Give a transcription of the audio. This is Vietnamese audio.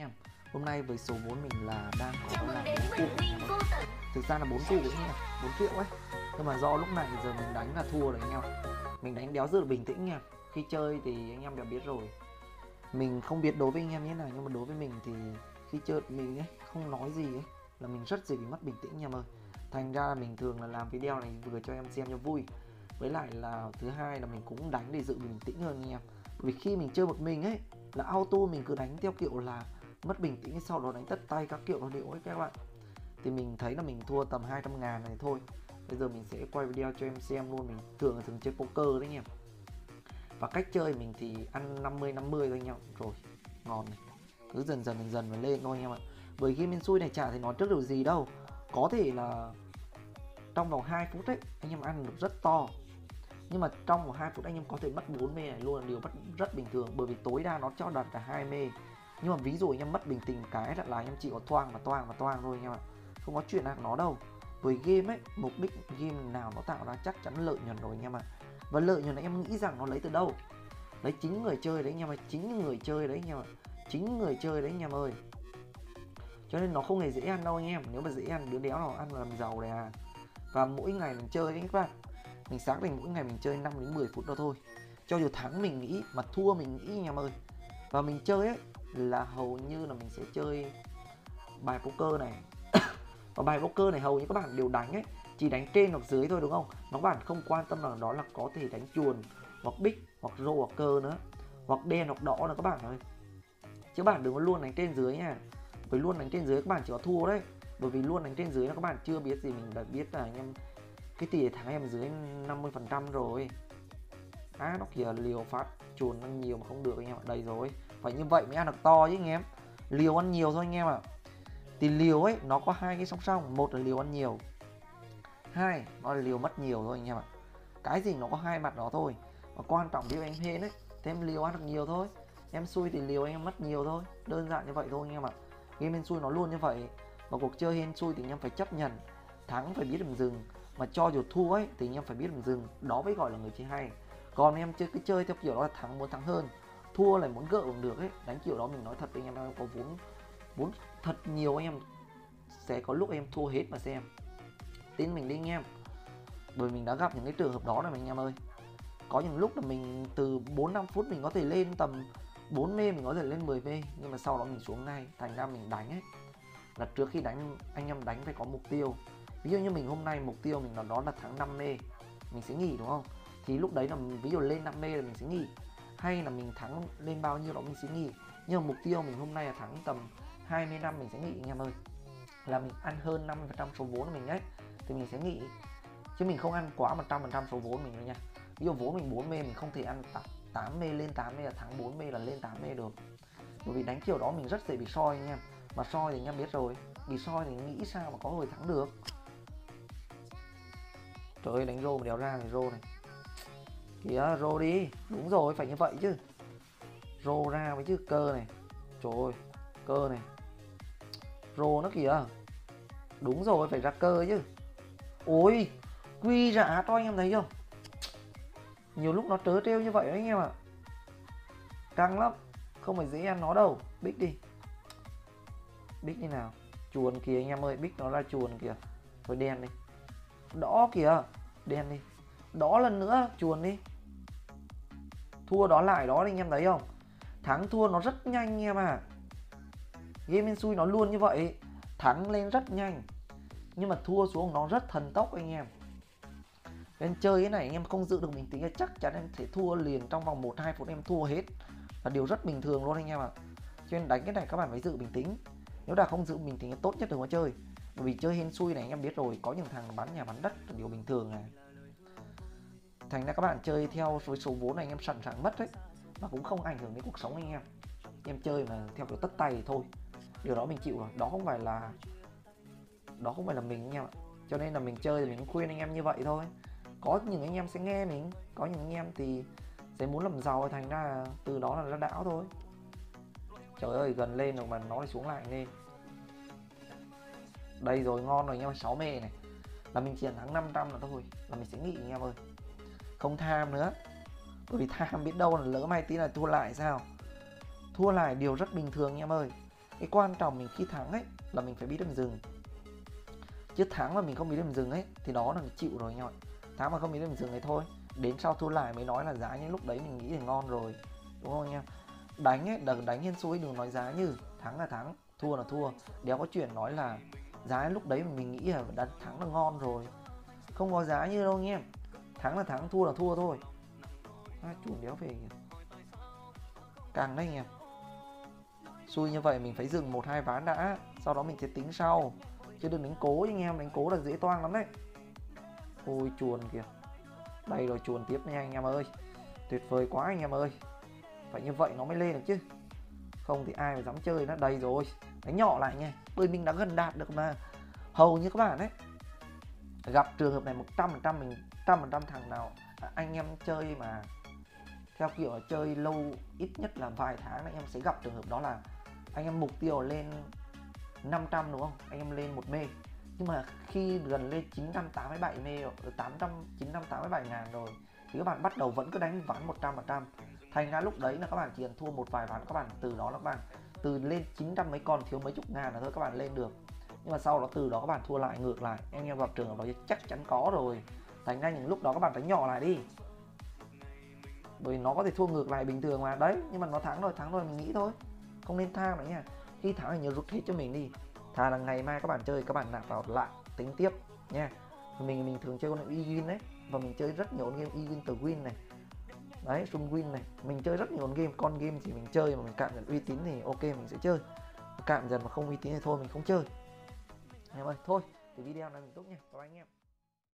em. Hôm nay với số vốn mình là đang có là 4 củ anh em ơi. Thực ra là 4 củ ấy nha, 4 triệu ấy. Nhưng mà do lúc này giờ mình đánh là thua rồi anh em. Mình đánh đéo rất là bình tĩnh nha. Khi chơi thì anh em đã biết rồi. Mình không biết đối với anh em như thế nào, nhưng mà đối với mình thì khi chơi mình ấy không nói gì ấy là mình rất dễ bị mất bình tĩnh anh em ơi. Thành ra là mình thường là làm video này vừa cho em xem cho vui. Với lại là thứ hai là mình cũng đánh để giữ bình tĩnh hơn anh em. Bởi vì khi mình chơi một mình ấy là auto mình cứ đánh theo kiểu là mất bình tĩnh, sau đó đánh tất tay các kiểu nó điệu ấy các bạn. Thì mình thấy là mình thua tầm 200 ngàn này thôi. Bây giờ mình sẽ quay video cho em xem luôn. Mình thường là thường chơi poker đấy anh em. Và cách chơi mình thì ăn 50-50 thôi anh em. Rồi, ngon này. Cứ dần dần mà lên thôi anh em ạ. Bởi khi bên xui này chả thể nói trước điều gì đâu. Có thể là trong vòng 2 phút ấy anh em ăn được rất to, nhưng mà trong vòng 2 phút anh em có thể mất 4 mê này luôn là điều rất bình thường. Bởi vì tối đa nó cho đặt là 2 mê. Nhưng mà ví dụ anh em mất bình tĩnh cái là anh em chỉ có toang thôi anh em ạ. Không có chuyện nào nó đâu. Với game ấy, mục đích game nào nó tạo ra chắc chắn lợi nhuận rồi anh em ạ. Và lợi nhuận em nghĩ rằng nó lấy từ đâu? Lấy chính người chơi đấy anh em ơi, chính người chơi đấy anh em ạ. Chính người chơi đấy anh em ơi. Cho nên nó không hề dễ ăn đâu anh em. Nếu mà dễ ăn đứa đéo nào ăn là làm giàu này à. Và mỗi ngày mình chơi đấy các bạn, mình xác định mỗi ngày mình chơi 5 đến 10 phút đó thôi. Cho dù thắng mình nghĩ, mà thua mình nghĩ anh em ơi. Và mình chơi ấy là hầu như là mình sẽ chơi bài poker này. Và bài poker này hầu như các bạn đều đánh ấy, chỉ đánh trên hoặc dưới thôi đúng không? Nó các bạn không quan tâm là đó là có thể đánh chuồn hoặc bích hoặc rô hoặc cơ nữa, hoặc đen hoặc đỏ nữa các bạn ơi. Chứ bạn đừng có luôn đánh trên dưới nha. Với luôn đánh trên dưới các bạn chỉ có thua đấy. Bởi vì luôn đánh trên dưới là các bạn chưa biết gì, mình đã biết là anh em cái tỷ thắng em dưới 50% rồi. Nó kìa, liều phát chuồn ăn nhiều mà không được anh em ạ. Đây rồi, phải như vậy mới ăn được to chứ anh em. Liều ăn nhiều thôi anh em ạ. Thì liều ấy nó có hai cái song song, một là liều ăn nhiều, hai nó là liều mất nhiều thôi anh em ạ. Cái gì nó có hai mặt đó thôi. Và quan trọng nếu em hên ấy thì em liều ăn được nhiều thôi, em xui thì liều anh em mất nhiều thôi, đơn giản như vậy thôi anh em ạ. Game hên xui nó luôn như vậy. Và cuộc chơi hên xui thì anh em phải chấp nhận, thắng phải biết điểm dừng, mà cho dù thua ấy thì anh em phải biết điểm dừng, đó mới gọi là người chơi hay. Còn em chơi cứ chơi theo kiểu đó là thắng muốn thắng hơn, thua lại muốn gỡ được ấy, đánh kiểu đó mình nói thật anh em có vốn thật nhiều anh em sẽ có lúc em thua hết mà xem. Tin mình đi anh em, bởi mình đã gặp những cái trường hợp đó rồi anh em ơi. Có những lúc là mình từ 4-5 phút mình có thể lên tầm 4 mê, mình có thể lên 10 mê, nhưng mà sau đó mình xuống ngay. Thành ra mình đánh ấy là trước khi đánh anh em đánh phải có mục tiêu. Ví dụ như mình hôm nay mục tiêu mình là đó là thắng 5 mê, mình sẽ nghỉ đúng không? Thì lúc đấy là ví dụ lên 5 mê là mình sẽ nghỉ, hay là mình thắng lên bao nhiêu đó mình sẽ nghỉ. Nhưng mà mục tiêu mình hôm nay là thắng tầm 25 mình sẽ nghỉ anh em ơi. Là mình ăn hơn 50% số vốn của mình ấy thì mình sẽ nghỉ. Chứ mình không ăn quá 100% số vốn mình đâu nha. Ví dụ vốn mình 4 mê mình không thể ăn 8 mê lên 8 mê là thắng 4 mê là lên 8 mê được. Bởi vì đánh kiểu đó mình rất dễ bị soi anh em. Mà soi thì anh em biết rồi, bị soi thì nghĩ sao mà có người thắng được. Trời ơi, đánh rô mà đéo ra này, rô này kìa, rô đi, đúng rồi, phải như vậy chứ. Rô ra với chứ, cơ này, trời ơi, cơ này, rô nó kìa, đúng rồi, phải ra cơ chứ. Ôi, quy rã cho anh em thấy không? Nhiều lúc nó trớ trêu như vậy đấy anh em ạ. Căng lắm, không phải dễ ăn nó đâu. Bích đi, bích như nào, chuồn kìa anh em ơi, bích nó ra chuồn kìa. Thôi đen đi, đỏ kìa, đen đi, đỏ lần nữa, chuồn đi. Thua đó lại đó anh em thấy không? Thắng thua nó rất nhanh anh em à. Game hên xui nó luôn như vậy, thắng lên rất nhanh nhưng mà thua xuống nó rất thần tốc anh em. Nên chơi cái này anh em không giữ được bình tĩnh chắc chắn em sẽ thua liền trong vòng 1-2 phút, em thua hết là điều rất bình thường luôn anh em ạ. Cho nên đánh cái này các bạn phải giữ bình tĩnh. Nếu đã không giữ bình tĩnh tốt nhất đừng có chơi. Bởi vì chơi hên xui này anh em biết rồi, có những thằng bắn nhà bắn đất là điều bình thường này. Thành ra các bạn chơi theo với số vốn này anh em sẵn sàng mất đấy, mà cũng không ảnh hưởng đến cuộc sống anh em. Em chơi mà theo kiểu tất tay thì thôi, điều đó mình chịu rồi, đó không phải là mình anh em ạ. Cho nên là mình chơi thì mình cũng khuyên anh em như vậy thôi. Có những anh em sẽ nghe mình, có những anh em thì sẽ muốn làm giàu, thành ra từ đó là ra đảo thôi. Trời ơi, gần lên rồi mà nó lại xuống lại lên. Đây rồi, ngon rồi anh em, 6 mê này là mình chỉ thắng 500 là thôi là mình sẽ nghỉ anh em ơi. Không tham nữa, bởi vì tham biết đâu là lỡ may tí là thua lại sao. Thua lại điều rất bình thường anh em ơi. Cái quan trọng mình khi thắng ấy là mình phải biết điểm dừng, chứ thắng mà mình không biết điểm dừng ấy thì đó là chịu rồi anh em ạ. Thắng mà không biết điểm dừng ấy thôi, đến sau thua lại mới nói là giá, nhưng lúc đấy mình nghĩ là ngon rồi, đúng không anh em? Đánh ấy, đánh hên xui đừng nói giá như thắng là thắng, thua là thua. Đéo có chuyện nói là giá lúc đấy mình nghĩ là đã thắng là ngon rồi, không có giá như đâu anh em. Thắng là thắng, thua là thua thôi. Chuồn đéo về càng đấy anh em. Xui như vậy mình phải dừng 1-2 ván đã, sau đó mình sẽ tính sau, chứ đừng đánh cố anh em, đánh cố là dễ toang lắm đấy. Ôi chuồn kìa, đây rồi, chuồn tiếp nha anh em ơi, tuyệt vời quá anh em ơi. Phải như vậy nó mới lên được chứ, không thì ai mà dám chơi nó. Đây rồi, đánh nhỏ lại nha, bởi mình đã gần đạt được mà. Hầu như các bạn đấy gặp trường hợp này 100%, mình 100% thằng nào anh em chơi mà theo kiểu là chơi lâu ít nhất là vài tháng anh em sẽ gặp trường hợp đó là anh em mục tiêu lên 500 đúng không, anh em lên một mê, nhưng mà khi gần lên 987 mê rồi, 987 ngàn rồi thì các bạn bắt đầu vẫn cứ đánh ván 100%. Thành ra lúc đấy là các bạn chỉ cần thua một vài ván, các bạn từ đó là các bạn từ lên 900 mấy còn thiếu mấy chục ngàn là thôi các bạn lên được. Nhưng mà sau đó từ đó các bạn thua lại ngược lại, anh em gặp trường hợp đó chắc chắn có rồi. Thành ra những lúc đó các bạn đánh nhỏ lại đi, bởi nó có thể thua ngược lại bình thường mà đấy. Nhưng mà nó thắng rồi mình nghĩ thôi, không nên tham nữa nha. Khi thắng thì nhớ rút hết cho mình đi, thà là ngày mai các bạn chơi các bạn nạp vào lại tính tiếp nha. Mình thường chơi con e-win đấy, và mình chơi rất nhiều game e-win từ win này đấy, sung win này, mình chơi rất nhiều con game thì mình chơi mà mình cảm nhận uy tín thì ok mình sẽ chơi, cảm nhận mà không uy tín thì thôi mình không chơi em ơi. Thôi thì video này mình tốt nha, chào anh em.